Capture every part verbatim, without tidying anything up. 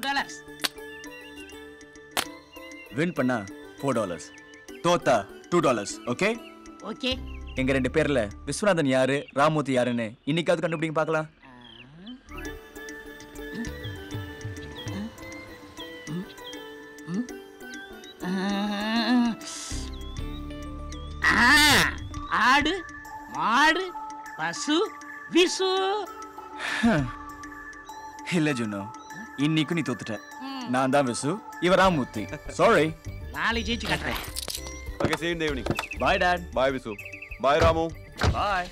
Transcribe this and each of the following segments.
Dollars. Win பண்ணா four dollars, தோத்தா two dollars. Okay okay. எங்க ரெண்டு பேர்ல விஸ்வநாதன் யாரு, ராமூர்த்தி யாருன்னு இன்னைக்காவது கண்டுபிடிங்க பார்க்கலாம். ஆடு, மாடு, பசு, விசு. இல்ல ஜுனோ, இன்னைக்கு நீ தோத்துட்ட. நான் தான் விசு, இவ ராமூர்த்தி. சாரி. நாளை ஜெயிச்சு காட்டுறேன். Okay, see you in the evening. Bye, Dad. Bye, Visu. Bye, Ramu. Bye.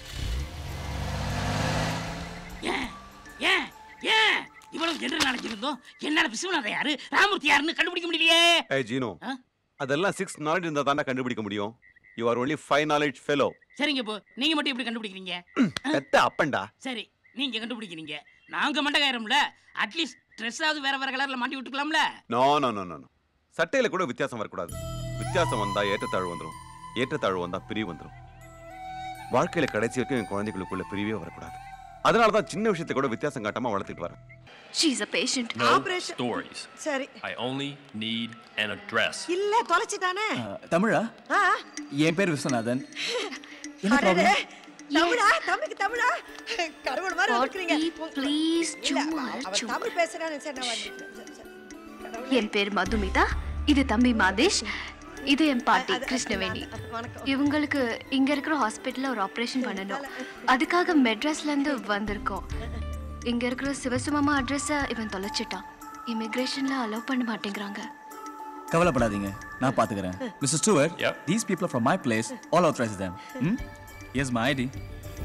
ஏன் ஏன் ஏன் இவ்வளவு ஜெனரல் நாலேஜ் இருந்தோம் என்னால விஸ்வநாதன் யாரு, ராமூர்த்தி யாருன்னு கண்டுபிடிக்க முடியலையே? Hey, Gino. அதெல்லாம் six knowledge இருந்தா தான கண்டுபிடிக்க முடியும். You are only five knowledge fellow. சரிங்க போ, நீங்க மட்டும் எப்படி கண்டுபிடிக்கிறீங்க? பெத்த அப்பண்டா. சரி, நீங்க கண்டுபிடிக்கிறீங்க. நாங்க மண்டகாயிரம்ல, அட்லீஸ்ட் ட்ரெஸ் ஆவது வேற வேற கலர்ல மாட்டி விட்டுக்கலாம்ல? No no no no. சட்டையில கூட வித்தியாசம் வரக்கூடாது. வித்தியாசம் வந்தா ஏற்றத்தாழ்வு வந்துடும், ஏற்றத்தாழ்வு வந்தா பிரிவு வந்துடும். வாழ்க்கையில கடைசி வரைக்கும் என் குழந்தைகளுக்குள்ள பிரிவே வரக்கூடாது. அதனால தான் சின்ன விஷயத்தை கூட வித்தியாசம் காட்டாம வளர்த்துட்டு வரேன். She's a patient. No Operation. stories. சரி. I only need an address. இல்ல தொலைச்சிட்டானே. தமிழா? ஆ. என் பேர் விஸ்வநாதன். என்ன ப்ராப்ளம்? தமிழா? தம்பிக்கு தமிழா? கடவுள் மாதிரி இருக்கீங்க. ப்ளீஸ் சும்மா அவ தமிழ் பேசுறானே சரி நான் வந்து. என் பேர் மதுமிதா, இது தம்பி மாதேஷ், இது என் பாட்டி கிருஷ்ணவேணி. இவங்களுக்கு இங்க இருக்கிற ஹாஸ்பிட்டல்ல ஒரு ஆபரேஷன் பண்ணணும். அதுக்காக மெட்ராஸ்ல இருந்து வந்திருக்கோம். இங்க இருக்கிற சிவசுமாமா அட்ரஸ இவன் தொலைச்சிட்டான். இமிகிரேஷன்ல அலோவ் பண்ண மாட்டேங்கிறாங்க. கவலைப்படாதீங்க, நான் பாத்துக்கிறேன். Mister Stuart, these people are from my place, all authorize them. Hmm? Here's my I D.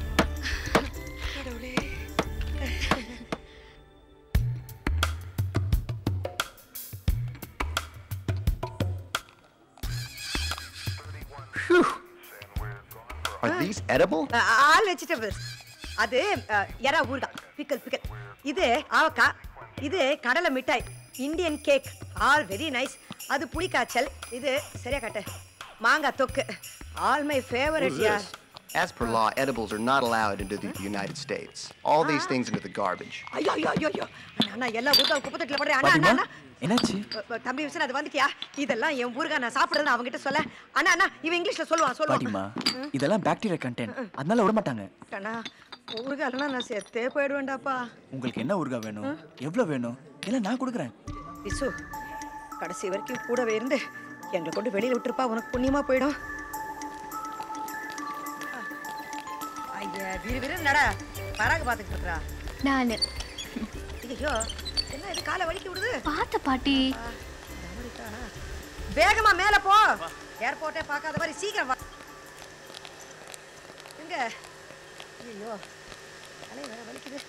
Are these edible? All vegetables. அது எறா ஊர்கா, பிக்கல் பிக்கல். இது ஆவக்கா, இது கடலை மிட்டாய், Indian cake, all very nice. அது புளிக்காய்ச்சல், இது சரியா காட்டு, மாங்காய் தொக்கு, ஆல் மை ஃபேவரட் யார். As per law, edibles are not allowed into the United States. All these things into the garbage. ஐயோ ஐயோ ஐயோ அண்ணா எல்லா ஊர்கா குப்பைத்தட்டில போடுறேன். அண்ணா அண்ணா என்னாச்சு? தம்பி விசன் அது வந்துட்டியா? இதெல்லாம் என் ஊர்கா நான் சாப்பிடுறேன்னு அவங்க கிட்ட சொல்ல. அண்ணா அண்ணா இவன் இங்கிலீஷ்ல சொல்லுவான் சொல்லுவான். பாட்டிமா, இதெல்லாம் பாக்டீரியா கண்டென்ட், அதனால விட மாட்டாங்க. அண்ணா ஊர்காலனா நான் செத்தே போய்டுவேன்டாப்பா. உங்களுக்கு என்ன ஊர்கா வேணும், எவ்வளவு வேணும், எல்லாம் நான் கொடுக்குறேன். விசு கடைசி வரைக்கும் கூடவே இருந்து எங்களை கொண்டு வெளியில விட்டுருப்பா, உனக்கு புண்ணியமா போயிடும். ஐயா விரு விரு நட பராக பாத்துக்கிட்டு இருக்கா. நானு ஐயோ என்ன இது காலை வலிக்கி விடுது. பாத்த பாட்டி. வேகமா மேல போ, ஏர்போர்ட்டே பார்க்காத மாதிரி சீக்கிரம் வா. எங்க ஐயோ அலை வேற வலிக்குது.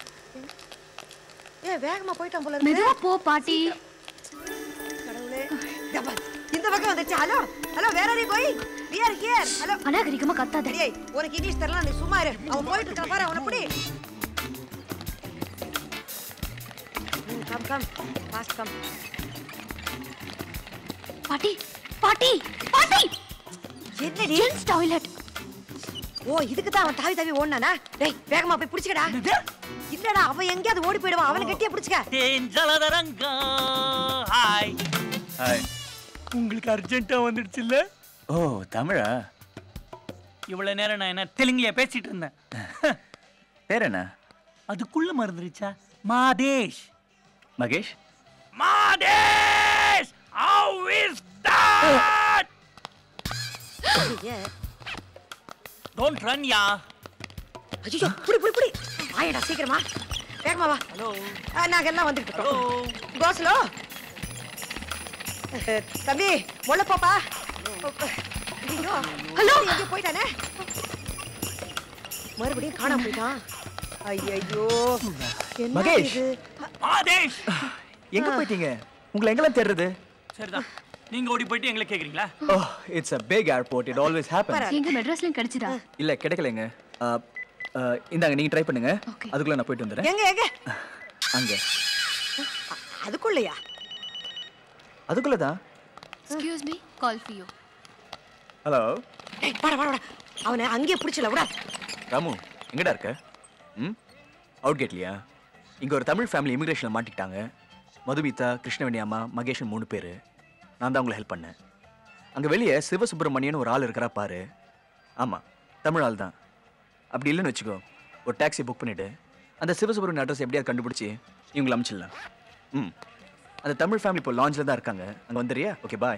ஏ வேகமா போய்ட்டான் போல இருக்கு. மெதுவா போ பாட்டி. கடவுளே இந்த பக்கம் வந்துச்சு. Hello hello where are you going? we are here. Hello அனாகரிகமா கத்தாத. ஏய் உனக்கு இங்கிலீஷ் தெரியல, நீ சும்மா இரு. அவன் போயிட்டு இருக்கான் பாரு, அவனை புடி. Come come fast come. பாட்டி பாட்டி பாட்டி என்னடி ஜென்ஸ் டாய்லெட். ஓ இதுக்கு தான் அவன் தாவி தாவி ஓடுனானா? டேய் வேகமா போய் புடிச்சுக்கடா. இல்லடா அவன் எங்கயாவது ஓடி போய்டுவான், அவனை கட்டியா புடிச்சுக்க. தேஞ்சலதரங்க ஹாய் ஹாய். உங்களுக்கு அர்ஜென்ட்டா வந்துடுச்சு இல்ல? ஓ தமிழா? இவ்வளவு நேரம் நான் என்ன தெலுங்குல பேசிட்டு இருந்தேன். பேர் என்ன? அதுக்குள்ள மறந்துருச்சா? Madhesh. Mahesh. Madhesh how is that? don't run ya. ஐயோ புடி புடி புடி வாயடா சீக்கிரமா வேகமா வா. ஹலோ நாங்க எல்லாம் வந்துட்டு இருக்கோம். கோஸ்லோ தம்பி மொள்ள போப்பா. ஐயோ ஹலோ எங்க போய்டானே, மறுபடியும் காணாம போய்ட்டான். ஐயோ என்ன மகேஷ். இது? மாதேஷ் எங்க போயிட்டீங்க? உங்களை எங்கெல்லாம் தேடுறது? சரிதான், நீங்க ஓடி போயிட்டு எங்களை கேக்குறீங்களா? Oh it's a big airport, it always happens. எங்க மெட்ராஸ்ல கிடைச்சதா? இல்ல கிடைக்கலங்க. இந்தாங்க நீங்க ட்ரை பண்ணுங்க, அதுக்குள்ள நான் போயிட்டு வந்துறேன். எங்க எங்க? அங்க. அதுக்குள்ளயா? அதுக்குள்ள தான். Excuse me, call for you. Hello. ஏய் வாடா வாடா, அவனை அங்கேயே பிடிச்சல விட. ராமு எங்கடா இருக்க? ம் அவுட் கேட்லியா? இங்க ஒரு தமிழ் ஃபேமிலி இமிகிரேஷன்ல மாட்டிட்டாங்க. மதுமிதா, கிருஷ்ணவேணி அம்மா, மகேஷன் மூணு பேர். நான் தான் உங்களை ஹெல்ப் பண்ணேன். அங்கே வெளியே சிவசுப்ரமணியன் ஒரு ஆள் இருக்கிறா பாரு. ஆமாம், தமிழ் ஆள் தான். அப்படி இல்லைன்னு வச்சுக்கோ, ஒரு டாக்ஸி புக் பண்ணிவிட்டு அந்த சிவசுப்ரமணியன் அட்ரஸ் எப்படியாவது கண்டுபிடிச்சி இவங்களை அனுப்பிச்சிடலாம். ம், அந்த தமிழ் ஃபேமிலி இப்போ லாஞ்சில் தான் இருக்காங்க. அங்கே வந்துடுறியா? Okay, bye.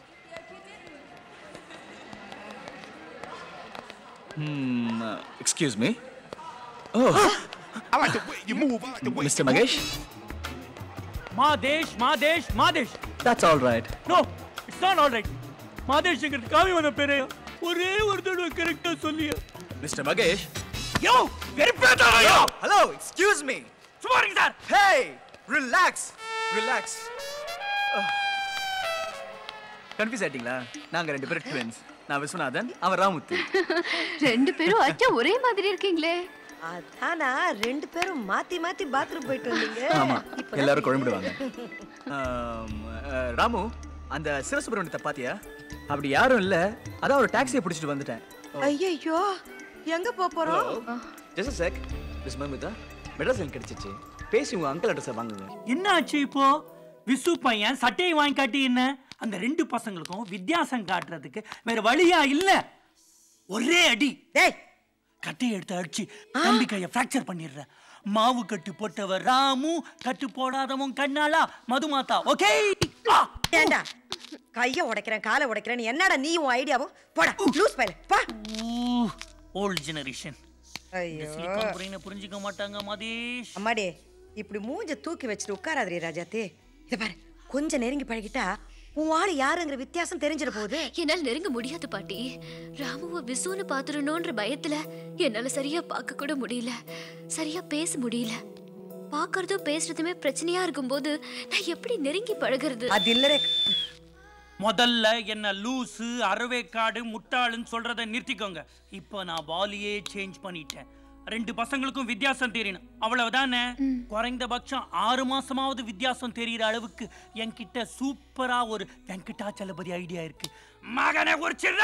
Excuse me. Oh, I like the way you move, I like the way. Mister Mahesh. Madhesh Madhesh Madhesh. That's all right. No, it's not all right. மாதேஷ்ங்கிறது காவியமான பேரு. ஒரே ஒரு தடவை கரெக்டா சொல்லியா. மிஸ்டர் மகேஷ். யோ, வெறுப்பேத்தா யோ. Hello, excuse me. சும்மா இருங்க sir. Hey, relax, relax. Confuse ஆயிட்டீங்களா? நாங்க ரெண்டு பேரும் ட்வின்ஸ். நான் விஸ்வநாதன், அவன் ராமுத்து. ரெண்டு பேரும் அச்சா ஒரே மாதிரி இருக்கீங்களே. அதானா ரெண்டு பேரும் மாத்தி மாத்தி பாத்ரூம் போயிட்டு வந்தீங்க. ஆமா, எல்லாரும் குழம்பிடுவாங்க. ராமு, அந்த சிவசுப்ரமணியத்தை பாத்தியா? அப்படி யாரும் இல்ல, அதான் ஒரு டாக்ஸியை பிடிச்சிட்டு வந்துட்டேன். ஐயோ, எங்க போக போறோம்? Just a sec. Miss Madhumitha, Madras line கிடைச்சிச்சு. பேசி உங்க அங்கிள் அட்ரஸை வாங்குங்க. என்ன ஆச்சு இப்போ? விசு பையன் சட்டையை வாங்கி காட்டி என்ன? அந்த ரெண்டு பசங்களுக்கும் வித்தியாசம் காட்டுறதுக்கு வேற வழியா இல்ல. ஒரே அடி. டேய், கட்டையை எடுத்து அடிச்சு தம்பி கையை ஃப்ராக்சர் பண்ணிடுற. மாவு கட்டு போட்டவர் ராமு, கட்டு போடாதவன் கண்ணாலா மதுமாதா. ஓகே? ஏண்டா கைய உடைக்கிறேன், காலை உடைக்கிறேன். என்னடா நீ உன் ஐடியாவும்? போடா லூஸ் பைல. பா. Old generation. ஐயோ, சிலிகான் பிரெயினை புரிஞ்சிக்க மாட்டாங்க மாதேஷ். அம்மாடே, இப்படி மூஞ்ச தூக்கி வச்சுட்டு உட்காராதே ராஜாத்தே. இத பாரு, கொஞ்சம் நெருங்கி பழகிட்டா உன் ஆளு யாருங்கிற வித்தியாசம் தெரிஞ்சிட போகுது. என்னால நெருங்க முடியாது பாட்டி. ராமுவ விசுன்னு பாத்துறணும்ன்ற பயத்துல என்னால சரியா பார்க்க கூட முடியல, சரியா பேச முடியல. பாக்குறதும் பேசுறதுமே பிரச்சனையா இருக்கும்போது நான் எப்படி நெருங்கி பழகிறது? அது இல்லரே. முதல்ல என்ன லூசு, அறவேக்காடு, முட்டாளுன்னு சொல்றதை நிறுத்திக்கோங்க. இப்போ நான் பாலியே சேஞ்ச் பண்ணிட்டேன். ரெண்டு பசங்களுக்கும் வித்தியாசம் தெரியணும், அவ்வளவுதானே. குறைந்தபட்சம் ஆறு மாசமாவது வித்தியாசம் தெரியற அளவுக்கு என்கிட்ட சூப்பரா ஒரு வெங்கடாச்சலபதி ஐடியா இருக்கு. மகனை குறிச்சிடுற.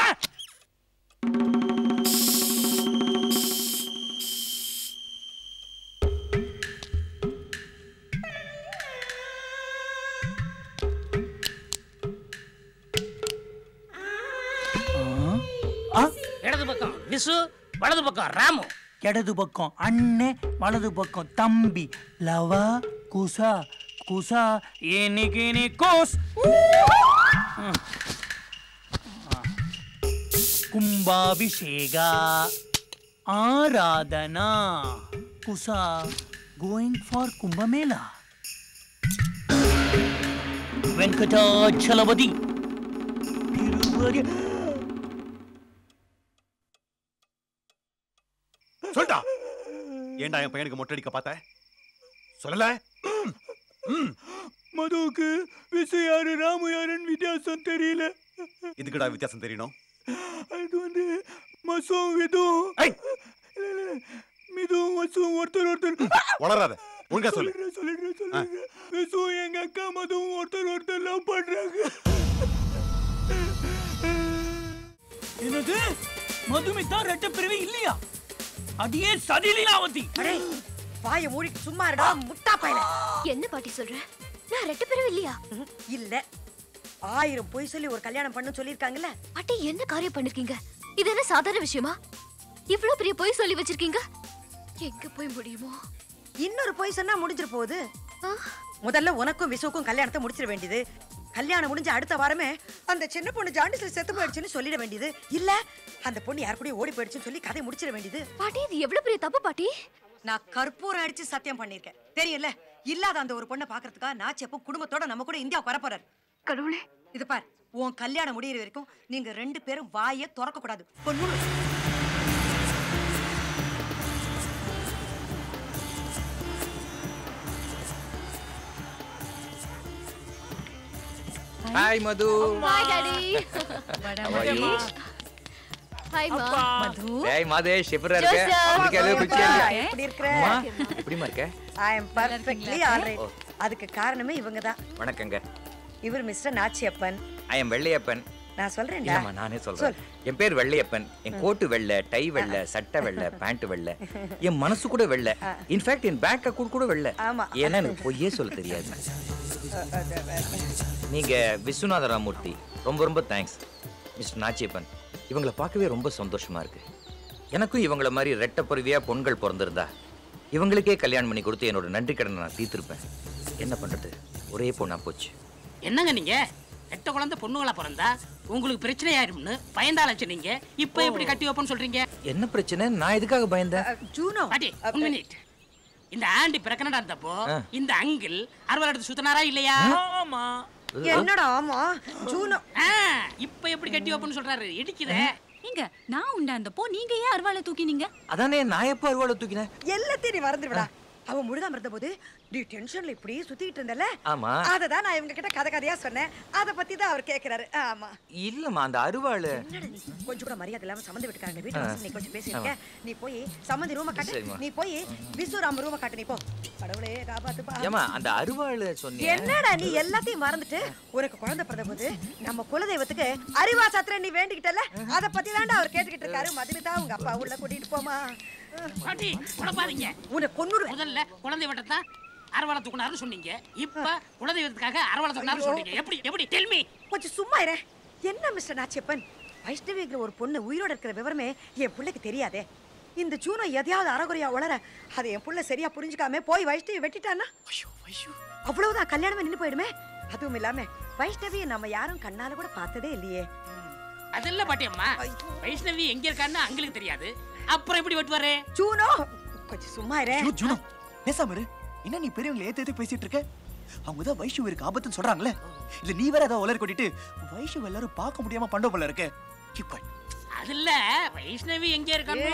இடது பக்கம் விசு, வலது பக்கம் ராமு. இடது பக்கம் அண்ணே, வலது பக்கம் தம்பி. லவா குசா குசா இன்னைக்கு நீ கோஸ். கும்பாபிஷேகா ஆராதனா குசா கோயிங் ஃபார் கும்பமேளா. வெங்கடாச்சலபதி திருவடி. சொல்டா, ஏண்டா என் பையனுக்கு மொட்டை அடிக்க பார்த்த? சொல்லல. மதுவுக்கு விசு யாரு ராமு யாருன்னு வித்தியாசம் தெரியல. இதுக்குடா வித்தியாசம் தெரியணும்? அது வந்து மசும் விதும் மிதும் மசும் ஒருத்தர் ஒருத்தர். வளராத, ஒழுங்கா சொல்லு. சொல்லிடுறேன் சொல்லிடுறேன். விசு எங்க அக்கா, மதுவும் ஒருத்தர் ஒருத்தர் லவ் பண்றாங்க. என்னது? மதுமிதா ரெட்ட பிரிவு இல்லையா? அடியே சதிலீலாவதி. அடே, வாயை மூடி சும்மா இருடா முட்டா பையல. என்ன பாட்டி சொல்ற? நான் ரெட்ட பிரிவு இல்லையா? இல்ல, ஆயிரம் பொய் சொல்லி ஒரு கல்யாணம் பண்ணு சொல்லிருக்காங்கல்ல. பாட்டி என்ன காரியம் பண்ணிருக்கீங்க? இது என்ன சாதாரண விஷயமா? இவ்வளவு பெரிய பொய் சொல்லி வச்சிருக்கீங்க. எங்க போய் முடியுமோ? இன்னொரு பொய் சொன்னா முடிஞ்சிர போகுது. முதல்ல உனக்கும் விசுவுக்கும் கல்யாணத்தை முடிச்சிட வேண்டியது. கல்யாணம் முடிஞ்ச அடுத்த வாரமே அந்த சின்ன பொண்ணு ஜாண்டிஸ்ல செத்து போயிடுச்சுன்னு சொல்லிட வேண்டியது. இல்ல அந்த பொண்ணு யார் கூடயும் ஓடி போயிடுச்சுன்னு சொல்லி கதை முடிச்சிட வேண்டியது. பாட்டி இது எவ்வளவு பெரிய தப்பு பாட்டி. நான் கற்பூரம் அடிச்சு சத்தியம் பண்ணிருக்கேன், தெரியல. இல்லாத அந்த ஒரு பொண்ணை பாக்குறதுக்கா நாச்சி அப்போ குடும்பத்தோட நம்ம கூட இந்தியாவுக்கு வர போறாரு. கடவுளே, இது பார், உன் கல்யாணம் முடியிற வரைக்கும் நீங்க ரெண்டு பேரும் வாயை திறக்க கூடாது. Hi Madhu. Hi Daddy. How are you? Hi Ma. Madhu. Hey Madesh, எப்படி இருக்க? உங்களுக்கு எல்லாம் குச்சியா? எப்படி இருக்கற? அம்மா, எப்படிமா இருக்க? I am perfectly all right. அதுக்கு காரணமே இவங்க தான். வணக்கங்க. இவர் mister Nachiyappan. I am Vellaiyappan. நான் சொல்றேன்டா. இல்லம்மா, நானே சொல்றேன். என் பேர் வெள்ளையப்பன். என் கோட்டு வெள்ளை, டை வெள்ளை, சட்டை வெள்ளை, பேண்ட் வெள்ளை. என் மனசு கூட வெள்ளை. இன்ஃபேக்ட் என் பேக் அக்கவுண்ட் கூட வெள்ளை. ஏன்னா எனக்கு பொய்யே சொல்ல தெரியாது. நீங்க விஸ்வநாத ராமூர்த்தி, ரொம்ப ரொம்ப தேங்க்ஸ். மிஸ்டர் நாச்சியப்பன், இவங்களை பார்க்கவே ரொம்ப சந்தோஷமா இருக்கு. எனக்கும் இவங்கள மாதிரி ரெட்டப்பருவியா பொண்கள் பிறந்திருந்தா இவங்களுக்கே கல்யாணம் பண்ணி கொடுத்து என்னோட நன்றி கடனை நான் தீர்த்திருப்பேன். என்ன பண்றது, ஒரே பொண்ணா போச்சு. என்னங்க நீங்க எட்ட குழந்தை பொண்ணுங்களா பிறந்தா உங்களுக்கு பிரச்சனை ஆயிரும்னு பயந்தால சொன்னீங்க. இப்ப எப்படி கட்டி வைப்போம்னு சொல்றீங்க? என்ன பிரச்சனை? நான் எதுக்காக பயந்தேன்? ஜூனோ பாட்டி ஒரு மினிட். இந்த ஆண்டி பிரெக்னன்ட் இருந்தப்போ இந்த அங்கிள் அறுவடை எடுத்து சுத்தனாரா இல்லையா? ஆமா. என்னடா ஆமா ஜூனோ இப்ப எப்படி கட்டி வைப்போம்னு சொல்றாரு? இடிக்குதே. நீங்க நான் உண்டாந்தப்போ நீங்க ஏன் அருவாளை தூக்கினீங்க? அதானே நான் எப்போ அருவாளை தூக்கினேன்? எல்லாத்தையும் நீ மறந்துடுடா. அவன் முழுகாம இருந்த போது நீ டென்ஷன்ல இப்படி சுத்திட்டு இருந்தல. ஆமா. அததான் நான் இவங்க கிட்ட கதை கதையா சொன்னேன். அத பத்தி தான் அவர் கேக்குறாரு. ஆமா. இல்லம்மா, அந்த அருவாளு கொஞ்சம் கூட மரியாதை இல்லாம சம்மந்தி வீட்டுக்காரங்க வீட்டுல நீ கொஞ்சம் பேசிருக்க. நீ போய் சம்மந்தி ரூம காட்டு. நீ போய் விசுராம் ரூம காட்டு. நீ போ. கடவுளே காப்பாத்துப்பா. ஏமா அந்த அருவாளு சொன்னீங்க. என்னடா நீ எல்லாத்தையும் மறந்துட்டு உனக்கு குழந்தை பிறந்த போது நம்ம குலதெய்வத்துக்கு அரிவா சாத்திர நீ வேண்டிக்கிட்டல. அத பத்தி தான்டா அவர் கேட்டுக்கிட்டு இருக்காரு. மதுமிதா உங்க அப்பா உள்ள கூட்டிட்டு போமா. பாட்டி குழப்பாதீங்க. உன்னை கொன்னுடு. முதல்ல குழந்தை விட்டதான் அரவளை தூக்குனாருன்னு சொன்னீங்க. இப்ப குலதெய்வத்துக்காக அரவளை தூக்குனாருன்னு சொல்றீங்க. எப்படி எப்படி டெல் மீ. கொஞ்சம் சும்மா இரு. என்ன மிஸ்டர் நாச்சியப்பன், வைஷ்ணவிங்கிற ஒரு பொண்ணு உயிரோட இருக்கிற விவரமே என் பிள்ளைக்கு தெரியாதே. இந்த ஜூனை எதையாவது அறகுறையா உளர அதை என் பிள்ளை சரியா புரிஞ்சுக்காம போய் வைஷ்ணவி வெட்டிட்டான்னா அவ்வளவுதான், கல்யாணமே நின்று போயிடுமே. அதுவும் இல்லாம வைஷ்ணவியை நம்ம யாரும் கண்ணால கூட பார்த்ததே இல்லையே. அதெல்லாம் பாட்டி அம்மா, வைஷ்ணவி எங்க இருக்கான்னு அங்களுக்கு தெரியாது. அப்புறம் எப்படி வெட்டுவாரு? ஜூனோ கொஞ்சம் சும்மா இரு. ஜூனோ பேசாம இரு. என்ன நீ பெரியவங்களை ஏத்து ஏத்து பேசிட்டு இருக்க? அவங்க தான் வைஷ்ணவி இருக்கு ஆபத்துன்னு சொல்றாங்களே. இல்ல நீ வேற ஏதாவது உலர் கொட்டிட்டு வைஷ்ணவி எல்லாரும் பார்க்க முடியாம பண்ட போல இருக்கு. அதுல வைஷ்ணவி எங்க இருக்கான்னு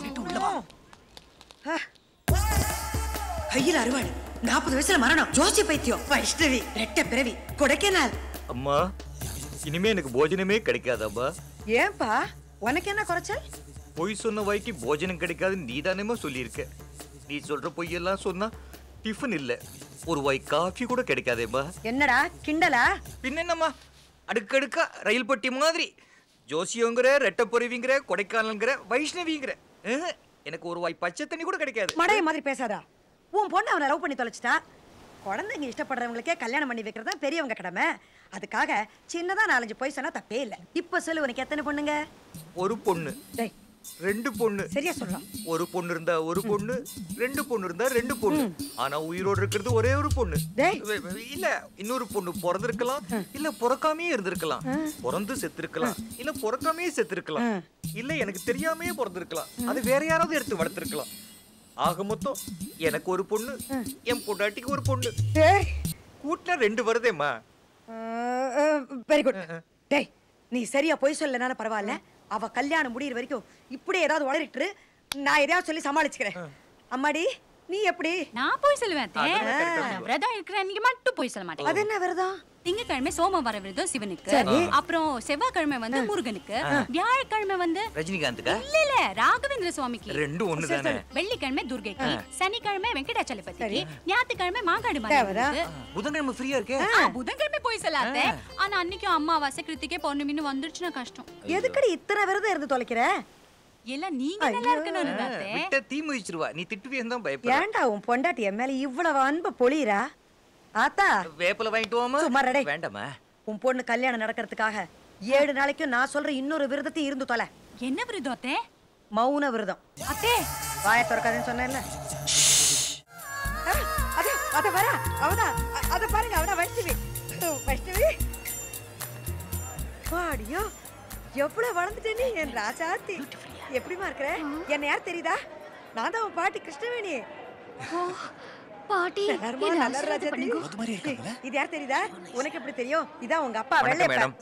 கையில் அறுவாள், நாற்பது வயசுல மரணம், ஜோசி பைத்தியம், வைஷ்ணவி ரெட்ட பிறவி, கொடைக்கானல். அம்மா இனிமே எனக்கு போஜனமே கிடைக்காதம்மா. ஏன்பா உனக்கு என்ன குறைச்சல்? பொய் சொன்ன வாய்க்கு போஜனம் கிடைக்காதுன்னு நீ தானேமா சொல்லியிருக்க. நீ சொல்ற பொய்யெல்லாம் சொன்னா டிஃபன் இல்ல ஒரு வாய் காஃபி கூட கிடைக்காதேம்மா. என்னடா கிண்டலா? பின்னம்மா அடுக்கடுக்கா ரயில் பட்டி மாதிரி ஜோசியோங்கிற ரெட்டப்பொருவிங்கிற கொடைக்கானல்ங்கிற வைஷ்ணவிங்கிற எனக்கு ஒரு வாய் பச்சை தண்ணி கூட கிடைக்காது. மடைய மாதிரி பேசாதா. உன் பொண்ணு அவனை லவ் பண்ணி தொலைச்சிட்டா. குழந்தைங்க இஷ்டப்படுறவங்களுக்கே கல்யாணம் பண்ணி வைக்கிறது தான் பெரியவங்க கடமை. அதுக்காக சின்னதா நாலஞ்சு போய் சொன்னா தப்பே இல்லை. இப்ப சொல்லு, உனக்கு எத்தனை பொண்ணுங்க? ஒரு பொண்ணு, ரெண்டு பொண்ணு. சரியா சொல்றான். ஒரு பொண்ணு இருந்தா ஒரு பொண்ணு, ரெண்டு பொண்ணு இருந்தா ரெண்டு பொண்ணு. ஆனா உயிரோடு இருக்கிறது ஒரே ஒரு பொண்ணு. இல்ல இன்னொரு பொண்ணு பிறந்திருக்கலாம், இல்ல பிறக்காமே இருந்திருக்கலாம். பிறந்து செத்துருக்கலாம், இல்ல பிறக்காமே செத்துருக்கலாம், இல்ல எனக்கு தெரியாமே பிறந்திருக்கலாம். அது வேற யாராவது எடுத்து வளர்த்திருக்கலாம். ஆக மொத்தம் எனக்கு ஒரு பொண்ணு, என் பொண்டாட்டிக்கு ஒரு பொண்ணு. கூட்டினா ரெண்டு வருதேம்மா. Very good. டேய் நீ சரியா போய் சொல்லனால பரவாயில்ல. அவ கல்யாணம் முடியிற வரைக்கும் இப்படி ஏதாவது உளறிட்டு நான் எதையாவது சொல்லி சமாளிச்சுக்கிறேன். அம்மாடி நீ எப்படி? நான் போய் சொல்லுவேன். விரதம் இருக்கிற அன்னைக்கு மட்டும் போய் சொல்ல மாட்டேன். அது என்ன விரதம்? திங்கக்கிழமை சோமவார விரதம் சிவனுக்கு, அப்புறம் செவ்வாய்க்கிழமை வந்து முருகனுக்கு, வியாழக்கிழமை வந்து ரஜினிகாந்துக்கு, இல்ல இல்ல ராகவேந்திர சுவாமிக்கு, ரெண்டு ஒண்ணு தானே. வெள்ளிக்கிழமை துர்கைக்கு, சனிக்கிழமை வெங்கடாச்சலபதிக்கு, ஞாயிற்றுக்கிழமை மாங்காடு மாரியம்மனுக்கு. புதன்கிழமை ஃப்ரீயா இருக்கே. புதன்கிழமை போய் சொல்லாதே. ஆனா அன்னைக்கும் அமாவாசை கிருத்திகை பௌர்ணமின்னு வந்துருச்சுன்னா கஷ்டம். எதுக்கடி இத்தனை விரதம் இருந்து தொலைக்கிற? எல்லாம் நீங்க நல்லா இருக்கணும். விட்ட தீ முதிச்சிருவா. நீ திட்டுவியன்னு தான் பயப்படுற. ஏன்டா உன் பொண்டாட்டி என் மேல இவ்வளவு அன்பு பொழியறா? ஆத்தா வேப்பல வாங்கிட்டு வாமா. சும்மா ரெடி. வேண்டாமா. உன் பொண்ணு கல்யாணம் நடக்கிறதுக்காக ஏழு நாளைக்கும் நான் சொல்ற இன்னொரு விரதத்தையும் இருந்து தொலை. என்ன விரதம் அத்தே? மௌன விரதம். அத்தே வாயை திறக்காதேன்னு சொன்னேன்ல. அத அத வர அவதா அத பாருங்க, அவதா வைஷ்ணவி. வைஷ்ணவி பாடியோ எவ்வளவு வளர்ந்துட்டே நீ என் ராஜாத்தி. எப்படிமா இருக்கிற? என்ன யார் தெரியுதா? நான் தான் உன் பாட்டி கிருஷ்ணவேணி. பாட்டி நல்ல ராஜாத்தி. இது யார் தெரியுதா? உனக்கு எப்படி தெரியும்? இதான் உங்க அப்பா வெள்ளையப்பன்.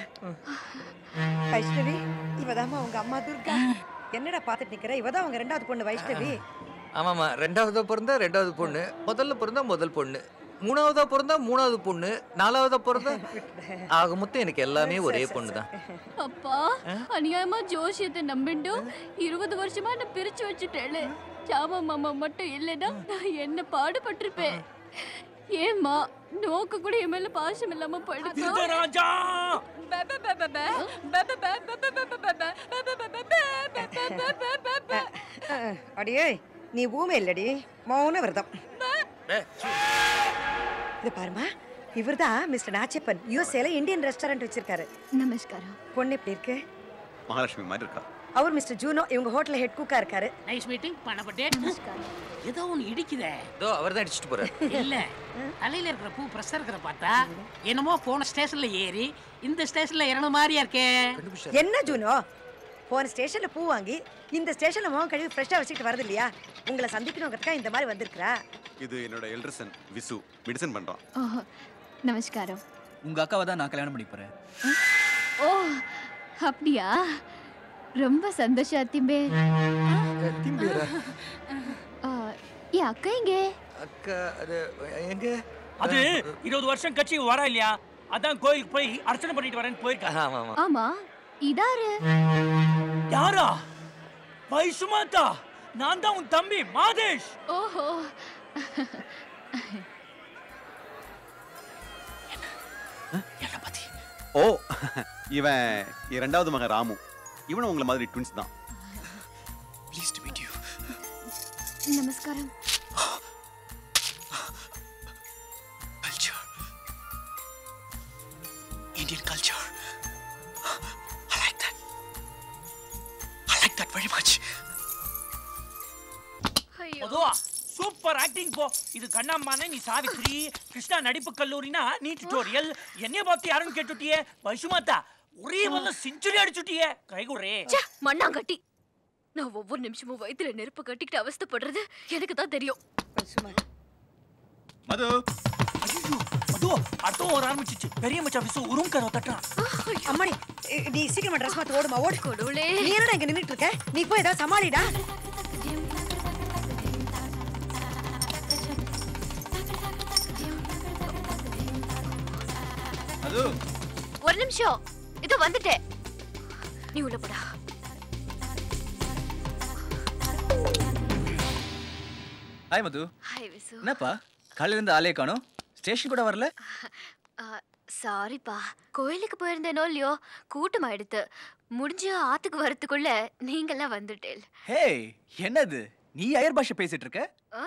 வைஷ்ணவி இவதாம்மா உங்க அம்மா துர்கா. என்னடா பாத்துட்டு நிக்கிற? இவதான் உங்க ரெண்டாவது பொண்ணு வைஷ்ணவி. ஆமாமா, ரெண்டாவதா பிறந்தா ரெண்டாவது பொண்ணு, முதல்ல பிறந்தா முதல் பொண்ணு, மூணாவதா பிறந்தா மூணாவது பொண்ணு, நாலாவதா பிறந்தா ஆக மொத்தம் எனக்கு எல்லாமே ஒரே பொண்ணு தான். அப்பா அநியாயமா ஜோசியத்தை நம்பிண்டு இருபது வருஷமா என்ன பிரிச்சு வச்சுட்டேளே. ஜாமா மாமா மட்டும் இல்லைன்னா நான் என்ன பாடுபட்டிருப்பேன். ஏம்மா நோக்கு கூட என் மேல பாசம் இல்லாம போயிடுச்சு. அடியே நீ ஊமை இல்லடி, மௌன விரதம். இது பாருமா, இவர்தான் மிஸ்டர் நாச்சப்பன். யூஎஸ்ஏல இந்தியன் ரெஸ்டாரண்ட் வச்சிருக்காரு. நமஸ்காரம். பொண்ணு எப்படி இருக்கு? மகாலட்சுமி மாதிரி இருக்கா. அவர் மிஸ்டர் ஜூனோ, இவங்க ஹோட்டல்ல ஹெட் குக்கா இருக்காரு. Nice meeting. பண்ணப்பட்டே. ஏதோ ஒன்னு இடிக்குதே. இதோ அவர்தான் அடிச்சிட்டு போறாரு. இல்ல, தலையில இருக்கிற பூ பிரஷர் இருக்கிற பார்த்தா என்னமோ போன ஸ்டேஷன்ல ஏறி இந்த ஸ்டேஷன்ல இறங்க மாதிரியா இருக்கே. என்ன ஜூனோ, போன ஸ்டேஷன்ல பூ வாங்கி இந்த ஸ்டேஷன்ல முகம் கழுவி ஃப்ரெஷ்ஷா வச்சுட்டு வரது இல்லையா? உங்களை சந்திக்கணுங்கிறதுக்கா இந்த மாதிரி வந்திருக்கிறா. இது என்னோட எல்டர்சன் விசு, மெடிசன் பண்றான். ஓஹோ, நமஸ்காரம். உங்க அக்காவை தான் நான் கல்யாணம் பண்ணிக்க போறேன். ஓ, அப்படியா? ரொம்ப சந்தோஷம் அத்திம்பே. அத்திம்பேரா? ஏ அக்கா எங்க? அக்கா அது எங்க? அது இருபது வருஷம் கட்சி வரா இல்லையா, அதான் கோயிலுக்கு போய் அர்ச்சனை பண்ணிட்டு வரேன்னு போயிருக்கா. ஆமா ஆமா. ஆமா, இதாரு? யாரா? வைசுமாதா, நான் தான் உன் தம்பி மாதேஷ். ஓஹோ. என்ன பத்தி? ஓ, இவன் இரண்டாவது மகன் ராமு. இவனும் உங்களை மாதிரி ட்வின்ஸ் தான். Please to meet you. நமஸ்காரம். Culture, Indian culture. I like that. I like that very much. பொதுவா சூப்பர் ஆக்டிங் போ. இது கண்ணம்மானே நீ சாவித்ரி, கிருஷ்ணா நடிப்பு கல்லூரினா நீ டியூட்டோரியல். என்னைய பார்த்து யாருன்னு கேட்டுட்டியே? வைசுமாதா, ஒரே வல்ல செஞ்சுரி அடிச்சுட்டியே. கைகுறே மண்ணாங்கட்டி. நான் ஒவ்வொரு நிமிஷமும் வயித்துல நெருப்பு கட்டிக்கிட்டு அவஸ்தைப்படுறது எனக்கு தான் தெரியும். மது, மது, அடுத்த ஒரு ஆரம்பிச்சிச்சு. பெரிய மச்சா விசு உரும் கரோ தட்டான். அம்மாடி, நீ சீக்கிரமா ட்ரெஸ் மாத்தி ஓடுமா, ஓடு. கொடுளே, நீ என்னடா இங்க நின்னுட்டு இருக்க? நீ போய் ஏதாவது சமாளிடா. அது ஒரு நிமிஷம், இதோ வந்துட்டேன். நீ உள்ள போடா. ஹாய் மது. ஹாய் விசு. என்னப்பா காலையில இருந்து ஆளே காணோம், ஸ்டேஷன் கூட வரல? சாரிப்பா, கோயிலுக்கு போயிருந்தேனோ இல்லையோ, கூட்டம் ஆயிடுத்து. முடிஞ்சு ஆத்துக்கு வரத்துக்குள்ள நீங்கெல்லாம் வந்துட்டேல். ஹே, என்னது நீ அயர் பாஷை பேசிட்டு இருக்க?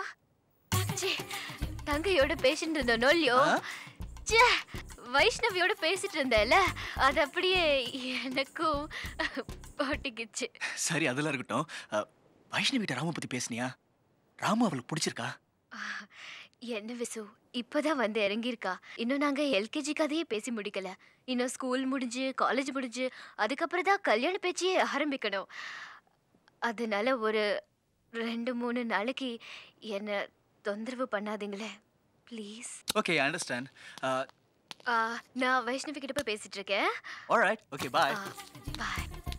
தங்கையோட பேசிட்டு இருந்தோனோ இல்லையோ, வைஷ்ணவியோட பேசிட்டு இருந்தேல, அது அப்படியே எனக்கும் போட்டிக்கிச்சு. சரி, அதெல்லாம் இருக்கட்டும். வைஷ்ணவிட்ட ராமு பத்தி பேசுனியா? ராமு அவளுக்கு பிடிச்சிருக்கா? என்ன விசு, இப்பதான் வந்து இறங்கியிருக்கா. இன்னும் நாங்க எல்கேஜி கதையே பேசி முடிக்கல. இன்னும் ஸ்கூல் முடிஞ்சு காலேஜ் முடிஞ்சு அதுக்கப்புறம் தான் கல்யாண பேச்சையே ஆரம்பிக்கணும். அதனால ஒரு ரெண்டு மூணு நாளைக்கு என்ன தொந்தரவு பண்ணாதீங்களே ப்ளீஸ். Okay, I understand. நான் வைஷ்ணவி கிட்ட போய் பேசிட்டு இருக்கேன். All right, okay, bye. பை.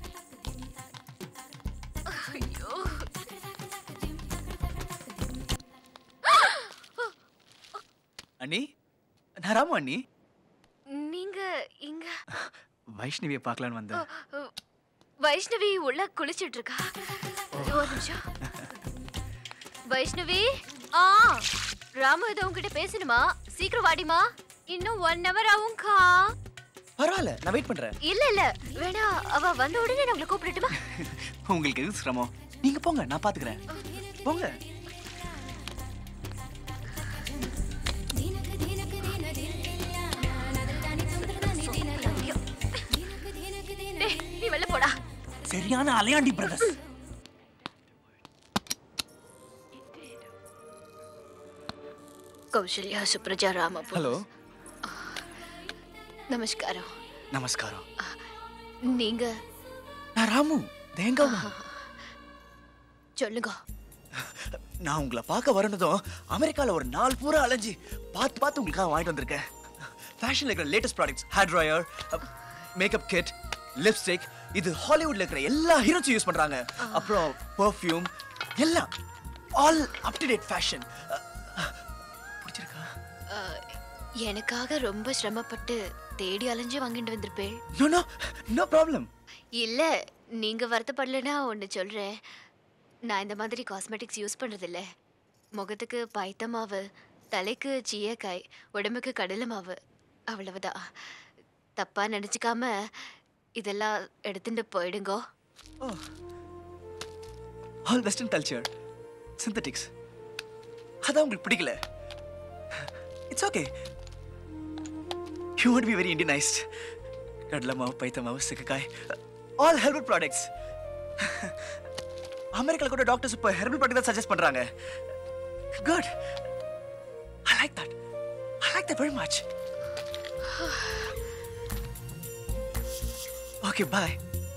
ஐயோ, அண்ணி, நான் ராமு அண்ணி. நீங்க இங்க? வைஷ்ணவியை பார்க்கலான்னு வந்தேன். வைஷ்ணவி உள்ள குளிச்சிட்டு இருக்கா. ஒரு நிமிஷம். வைஷ்ணவி, ஆ ராமு ஏதோ உங்ககிட்ட பேசணுமா? சீக்கிரம் வாடிமா. இன்னும் ஒன் ஹவர் ஆகும்க்கா. பரவாயில்ல, நான் வெயிட் பண்றேன். இல்ல இல்ல வேணா, அவ வந்த உடனே நான் உங்களை கூப்பிடட்டுமா? உங்களுக்கு எது சிரமம்? நீங்க போங்க, நான் பாத்துக்கிறேன். போங்க. நீ வெளில போடா. சரியான அலையாண்டி பிரதர்ஸ். கௌசல்யா, சுப்ரஜா, ராம. ஹலோ. நமஸ்காரம். நமஸ்காரம். நீங்க? நான் ராமு, தேங்காவா. சொல்லுங்க. நான் உங்களை பார்க்க வரணுதும் அமெரிக்கால ஒரு நாள் பூரா அலைஞ்சி பார்த்து பார்த்து உங்களுக்காக வாங்கிட்டு வந்திருக்கேன். ஃபேஷன்ல இருக்கிற latest products, hair dryer, makeup kit, lipstick, இது ஹாலிவுட்ல இருக்கிற எல்லா ஹீரோஸும் யூஸ் பண்றாங்க. அப்புறம் பெர்ஃப்யூம், எல்லாம் all up to date fashion. பிடிச்சிருக்கா? எனக்காக ரொம்ப சிரமப்பட்டு தேடி அலைஞ்சு வாங்கிட்டு வந்திருப்பேன். No no no problem. இல்ல, நீங்க வருத்தப்படலனா ஒன்னு சொல்றேன். நான் இந்த மாதிரி காஸ்மெட்டிக்ஸ் யூஸ் பண்றது இல்ல. முகத்துக்கு பைத்த மாவு, தலைக்கு சீயக்காய், உடம்புக்கு கடலை மாவு, அவ்வளவுதான். தப்பா நினைச்சுக்காம இதெல்லாம் எடுத்துட்டு போயிடுங்க. ஆல் வெஸ்டர்ன் கல்ச்சர், சிந்தட்டிக்ஸ், அதான் உங்களுக்கு பிடிக்கல. It's okay. You want to be very Indianized. கடலை மாவு, பைத்த மாவு, சிக்கக்காய், all herbal products. அமெரிக்கால கூட டாக்டர்ஸ் இப்ப ஹெர்பல் ப்ராடக்ட் தான் சஜஸ்ட் பண்றாங்க. Good. I like that. I like that very much. Okay, bye.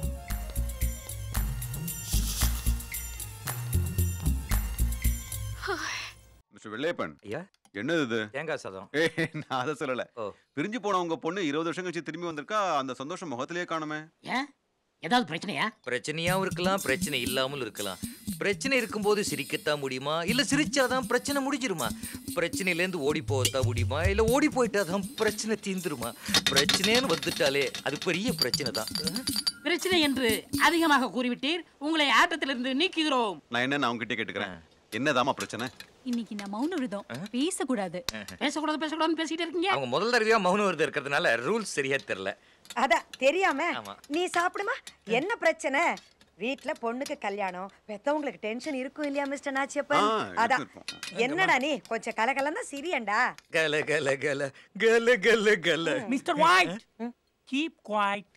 Mister Vellaiyappan. ஐயா என்னது இது? தேங்காய் சாதம். ஏய் நான் அதை சொல்லல. பிரிஞ்சு போன உங்க பொண்ணு இருபது வருஷம் கழிச்சு திரும்பி வந்திருக்கா, அந்த சந்தோஷம் முகத்திலேயே காணுமே. ஏன் ஏதாவது பிரச்சனையா? பிரச்சனையாவும் இருக்கலாம், பிரச்சனை இல்லாமல் இருக்கலாம். பிரச்சனை இருக்கும்போது சிரிக்கத்தான் முடியுமா, இல்ல சிரிச்சாதான் பிரச்சனை முடிஞ்சிருமா? பிரச்சனையிலேருந்து ஓடி போகத்தான் முடியுமா, இல்ல ஓடி போயிட்டாதான் பிரச்சனை தீந்துருமா? பிரச்சனைன்னு வந்துட்டாலே அது பெரிய பிரச்சனை தான். பிரச்சனை என்று அதிகமாக கூறிவிட்டீர், உங்களை ஆட்டத்திலிருந்து நீக்குகிறோம். நான் என்ன அவங்க கிட்டே கேட்டுக்கிறேன், என்னதாமா பிரச்சனை? இன்னைக்கு நான் மௌன விரதம், பேசக்கூடாது. பேசக்கூடாது பேசக்கூடாதுன்னு பேசிட்டு இருக்கீங்க. அவங்க முதல் தடவையா மௌன விரதம் இருக்கிறதுனால ரூல்ஸ் சரியா தெரியல. அதான் தெரியாம நீ சாப்பிடுமா, என்ன பிரச்சனை? வீட்ல பொண்ணுக்கு கல்யாணம், பெத்தவங்களுக்கு டென்ஷன் இருக்கும் இல்லையா மிஸ்டர் நாச்சியப்பன்? அதான் என்னடா நீ கொஞ்சம் கலகலன்னா சிரியண்டா. கல கல கல கல கல கல. Mister White, keep quiet.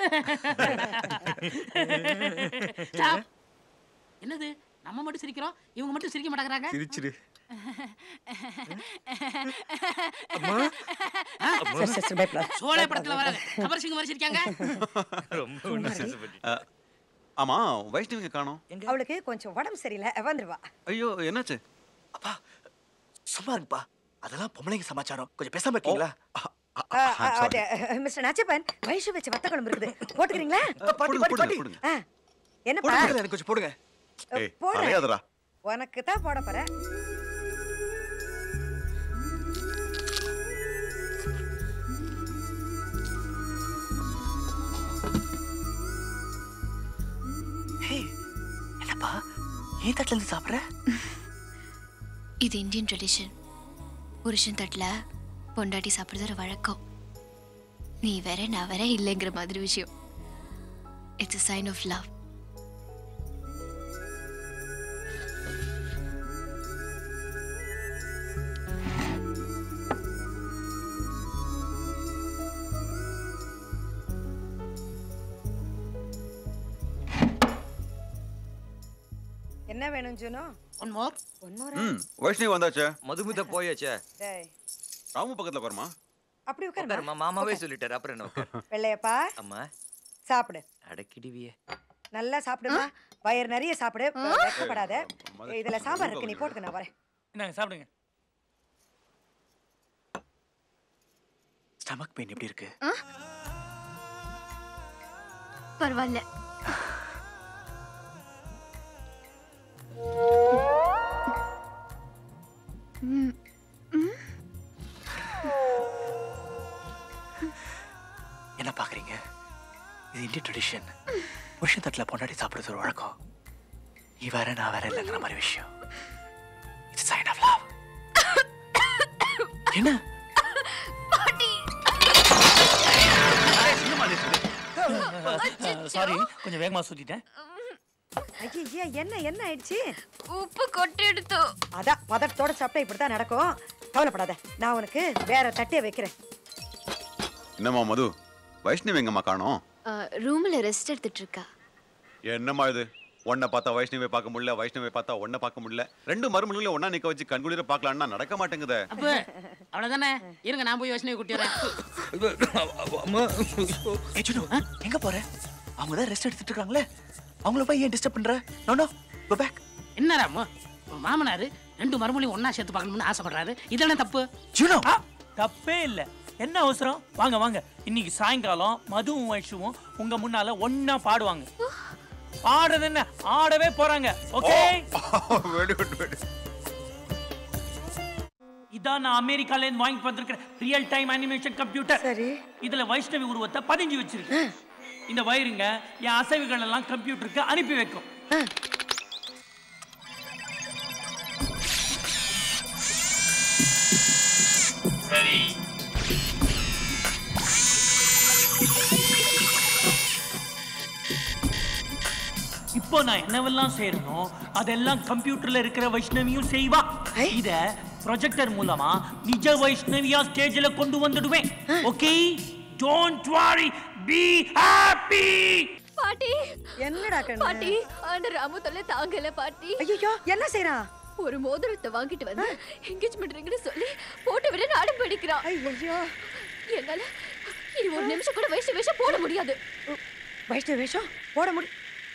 என்னது நம்ம மட்டும் சிரிக்கிறோம், இவங்க மட்டும் சிரிக்க மாட்டேங்கறாங்க? சிரிச்சிரு. சோலை படத்துல வர கபர் சிங் மாதிரி சிரிக்காங்க. ரொம்ப உணர்ச்சிப்பட்டு. ஆமா வைஷ்ணவிங்க காணோம். அவளுக்கு கொஞ்சம் உடம்பு சரியில்லை, வந்துருவா. ஐயோ என்னாச்சு? அப்பா சும்மா இருப்பா, அதெல்லாம் பொம்பளைங்க சமாச்சாரம், கொஞ்சம் பேசாம இருக்கீங்களா? மிஸ்டர் நாச்சியப்பன், வைஷு வச்ச வத்த குழம்பு இருக்குது, போட்டுக்கிறீங்களா? பாட்டி பாட்டி பாட்டி என்னப்பா எனக்கு கொஞ்சம் போடுங்க. ஏய் அலையாதடா. உனக்கு தான் போட போறேன். என்னப்பா ஏன் தட்டுல இருந்து சாப்பிடுற? இது இந்தியன் ட்ரெடிஷன். புருஷன் தட்டுல பொண்டாட்டி சாப்பிடுறது ஒரு வழக்கம். நீ வேற நான் வேற இல்லைங்கிற மாதிரி விஷயம். It's a sign of love. என்ன வேணும் Juno? One more. One more. ம் வைஷ்ணவி வந்தாச்சே. மதுமிதா போயாச்சே. டேய் ராமு பக்கத்துல பாருமா. அப்படி உட்காருமா. மாமாவே சொல்லிட்டாரு, அப்புறம் என்ன உட்கார். வெள்ளையப்பா அம்மா சாப்பிடு. அடக்கிடுவியே. நல்லா சாப்பிடுமா, வயிறு நிறைய சாப்பிடு, வெட்கப்படாத. இதுல சாம்பார் இருக்கு, நீ போட்டுக்க, நான் வரேன். இந்தாங்க சாப்பிடுங்க. ஸ்டமக் பெயின் எப்படி இருக்கு? பரவாயில்ல. என்ன பாக்குறீங்க? இது இந்தியன் ட்ரெடிஷன். புருஷன் தட்டுல பொண்டாட்டி சாப்பிடுறது ஒரு வழக்கம். நீ வேற நான் வேற இல்லைங்கிற மாதிரி விஷயம். It's sign of love. என்ன சாரி, கொஞ்சம் வேகமா சுத்திட்டேன். ஐயா என்ன என்ன ஆயிடுச்சு? உப்பு கொட்டி எடுத்தோ. அதான் பதட்டத்தோட சாப்பிட்டா இப்படித்தான் நடக்கும். கவலைப்படாத, நான் உனக்கு வேற தட்டிய வைக்கிறேன். என்னம்மா மது, வைஷ்ணவி எங்கம்மா காணோம்? ரூம்ல ரெஸ்ட் எடுத்துட்டு இருக்கா. என்னம்மா இது, ஒன்ன பார்த்தா வைஷ்ணவியை பார்க்க முடியல, வைஷ்ணவியை பார்த்தா ஒன்ன பார்க்க முடியல, ரெண்டு மருமகளை ஒண்ணா நிக்க வச்சு கண்குளிர பார்க்கலாம்னா நடக்க மாட்டேங்குதே. அப்ப அவ்வளவுதானே, இருங்க நான் போய் வைஷ்ணவி கூட்டி வரேன். எங்க போற? அவங்க தான் ரெஸ்ட் எடுத்துட்டு இருக்காங்களே, அவங்கள போய் ஏன் டிஸ்டர்ப் பண்ற? No no go back. என்ன ராமு, மாமனாரு ரெண்டு மருமகளையும் ஒண்ணா சேர்த்து பார்க்கணும்னு ஆசைப்படுறாரு, இதெல்லாம் தப்பு? ஜுனோ தப்பே இல்ல, என்ன அவசரம்? வாங்க வாங்க, இன்னைக்கு சாயங்காலம் மதுவும் வைஷுவும் உங்க முன்னால ஒன்னா பாடுவாங்க. பாடுறது என்ன, ஆடவே போறாங்க. Okay, very good very. இதான் நான் அமெரிக்கால இருந்து வாங்கி வந்திருக்கிற ரியல் டைம் அனிமேஷன் கம்ப்யூட்டர். சரி, இதுல வைஷ்ணவி உருவத்தை பதிஞ்சு வச்சிருக்கு. இந்த வயருங்க என் அசைவுகள் எல்லாம் கம்ப்யூட்டருக்கு அனுப்பி வைக்கும். சரி, இப்போ நான் என்னவெல்லாம் செய்யணும் அதெல்லாம் கம்ப்யூட்டர்ல இருக்கிற வைஷ்ணவியும் செய்வா. இத ப்ரொஜெக்டர் மூலமா நிஜ வைஷ்ணவியா ஸ்டேஜ்ல கொண்டு வந்துடுவேன். Okay, don't worry, B happy. பாட்டி என்னடா கண்ணு? பாட்டி அந்த ராமு தொல்லை தாங்கல பாட்டி. ஐயோ என்ன செய்யறான்? ஒரு மோதிரத்தை வாங்கிட்டு வந்து என்கேஜ்மெண்ட் ரிங்னு சொல்லி போட்டு விட நாடம் படிக்கிறான். ஐயோ என்னால இனி ஒரு நிமிஷம் கூட வைஷ்ணவ வேஷம் போட முடியாது. வைஷ்ணவ வேஷம் போட முடி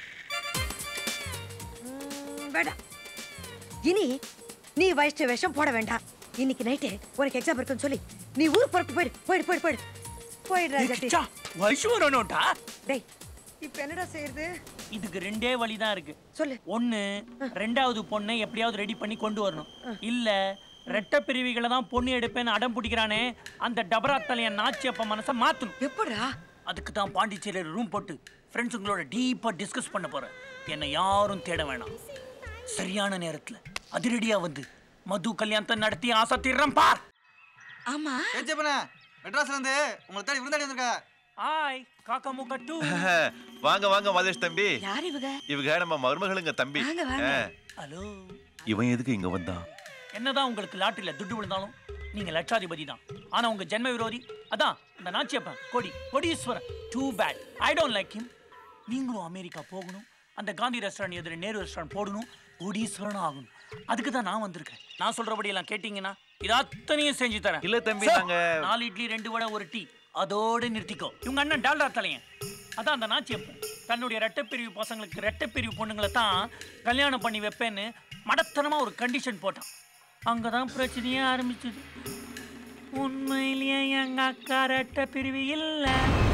வேண்டாம். இனி நீ வைஷ்ணவ வேஷம் போட வேண்டாம். இன்னைக்கு நைட்டு உனக்கு எக்ஸாம் இருக்குன்னு சொல்லி நீ ஊர் புறப்பட்டு போயிடு போயிடு போயிடு போயிடு போயிடு ராஜாட்டி. வைஷ்ணவனோட்டா டேய் இப்போ என்னடா செய்யறது? இதுக்கு ரெண்டே வழி தான் இருக்கு. சொல்லு. ஒன்னு, ரெண்டாவது பொண்ணை எப்படியாவது ரெடி பண்ணி கொண்டு வரணும். இல்ல ரெட்ட பிரிவிகளை தான் பொண்ணு எடுப்பேன்னு அடம் பிடிக்கிறானே அந்த டபரா தலையன் நாச்சியப்ப மனசை மாத்தணும். எப்படா? அதுக்கு தான் பாண்டிச்சேரியில் ரூம் போட்டு ஃப்ரெண்ட்ஸுங்களோட டீப்பா டிஸ்கஸ் பண்ண போறேன். என்னை யாரும் தேட வேணாம். சரியான நேரத்துல அதிரடியா வந்து மது கல்யாணத்தை நடத்தி ஆசை தீர்றேன் பார். ஆமா ஏச்சப்பன மெட்ராஸ்ல இருந்து உங்களை தேடி விருந்தாடி வந்திருக்கா. ஹாய் காக்கா முக்கா டூ. வாங்க வாங்க மாதேஷ் தம்பி. யார் இவங்க? இவங்க நம்ம மருமகளுங்க தம்பி. ஹலோ. இவன் எதுக்கு இங்க வந்தான்? என்னதான் உங்களுக்கு லாட்டரியில துட்டு விழுந்தாலும் நீங்க லட்சாதிபதி தான். ஆனா உங்க ஜென்ம விரோதி அதான் அந்த நாச்சியப்பன் கொடி கொடீஸ்வரன். Too bad, I don't like him. நீங்களும் அமெரிக்கா போகணும், அந்த காந்தி ரெஸ்டாரண்ட் எதிர நேரு ரெஸ்டாரண்ட் போடணும், கொடீஸ்வரன் ஆகணும். அதுக்கு தான் நான் வந்திருக்கேன். நான் சொல்றபடி எல்லாம் கேட்டீங்கன்னா இது அத்தனையும் செஞ்சு தரேன். இல்ல தம்பி, நாங்க நாலு இட்லி ரெண்டு வடை ஒரு டீ அதோடு நிறுத்திக்கோ. இவங்க அண்ணன் டால்டா தலையன் அதான் அந்த நாச்சியப்பன் தன்னுடைய ரெட்டப்பிரிவு பசங்களுக்கு ரெட்டப்பிரிவு பொண்ணுங்களை தான் கல்யாணம் பண்ணி வைப்பேன்னு மடத்தனமா ஒரு கண்டிஷன் போட்டான். அங்கதான் பிரச்சனையே ஆரம்பிச்சது. உண்மையிலேயே எங்க அக்கா ரெட்டப்பிரிவு இல்ல.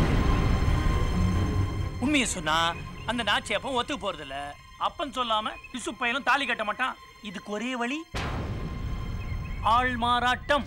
உண்மையை சொன்னா அந்த நாச்சியப்பன் ஒத்து போறது இல்ல. அப்பன் சொல்லாம விசு பையனும் தாலி கட்ட மாட்டான். இதுக்கு ஒரே வழி ஆள் மாறாட்டம்.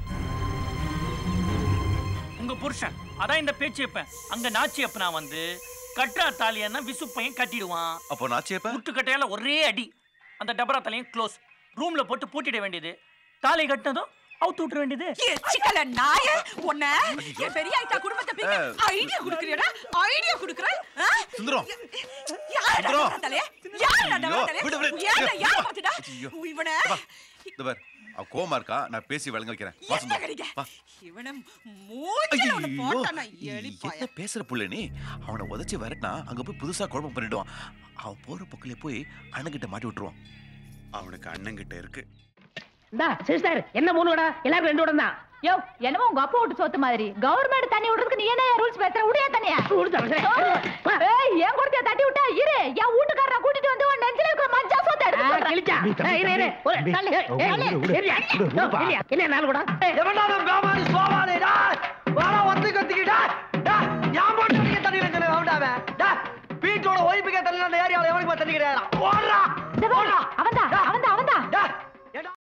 உங்க புருஷன் அதான் இந்த பேச்சியப்பன் அங்க நாச்சியப்பனா வந்து கட்டா தாலியன்னா விசு பையன் கட்டிடுவான். அப்போ நாச்சியப்பன் முட்டுக்கட்டையால ஒரே அடி அந்த டபரா தலையும் க்ளோஸ். ரூம்ல போட்டு பூட்டிட வேண்டியது. தாலி கட்டினதும் அவுத்து விட்டுற வேண்டியது. சிக்கல நாய உன்ன என் பெரிய ஐட்டா குடும்பத்தை பத்தி ஐடியா குடுக்குறியடா? ஐடியா குடுக்குற? சுந்தரம் யாரடா தலே? யாரடா தலே? யாரடா யார பாத்துடா? இவன இதவர் அவ கோமா இருக்கா. நான் பேசி வழங்க வைக்கிறேன். வா சுந்தரம் வா. இவன மூஞ்சில அவன போட்டானா எலி பாய. என்ன பேசுற புள்ள நீ? அவனை உதைச்சு வரட்டா அங்க போய் புதுசா குழப்பம் பண்ணிடுவான். அவன் போற பக்கத்துல போய் அண்ணன்கிட்ட மாட்டி விட்டுருவான். அவனுக்கு அண்ணன்கிட்ட இருக்கு. இந்தா சிஸ்டர் என்ன மூணு வடை? எல்லாரும் ரெண்டு வடை தான். யோ என்னமோ உங்க அப்பா விட்டு சொத்து மாதிரி கவர்மெண்ட் தண்ணி விடுறதுக்கு நீ என்ன ரூல்ஸ் பேசுற? உடையா தண்ணியா? ஏய் ஏன் கொடுத்தியா தட்டி விட்டா? இரு என் வீட்டுக்காரரை கூட்டிட்டு வந்து உன் நெஞ்சில இருக்கிற மஞ்சா சொத்தை எடுத்து கிழிச்சா. இரு இரு ஒரு தள்ளு. ஏய் என்ன நாள் கூட எவனால பேமாரி சோவாதேடா வாடா வந்து கத்திக்கிடா. டா ஞாபகம் பண்ணிக்க தண்ணி இருக்கல வாடாவே. டா வீட்டோட ஒய்ஃபுக்கு தண்ணி அந்த ஏரியால எவனுக்கு தண்ணி கிடையாடா. ஓடுறா. ஓடுறா. அவன்டா அவன்